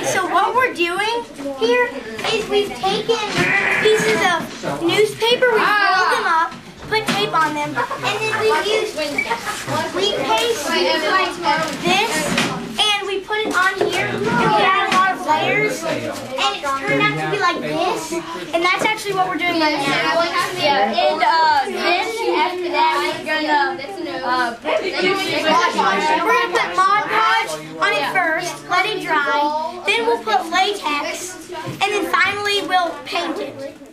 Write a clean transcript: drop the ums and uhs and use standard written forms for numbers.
so what we're doing here is we've taken pieces of newspaper, we rolled them up, put tape on them, and then we've used wheat paste like this, and we put it on here, and we add a lot of layers, and it turned out to be like this, and that's actually what we're doing right now. Yeah, and then after that we're gonna put Mod Podge on it first, let it dry, then we'll put latex, and then finally we'll paint it.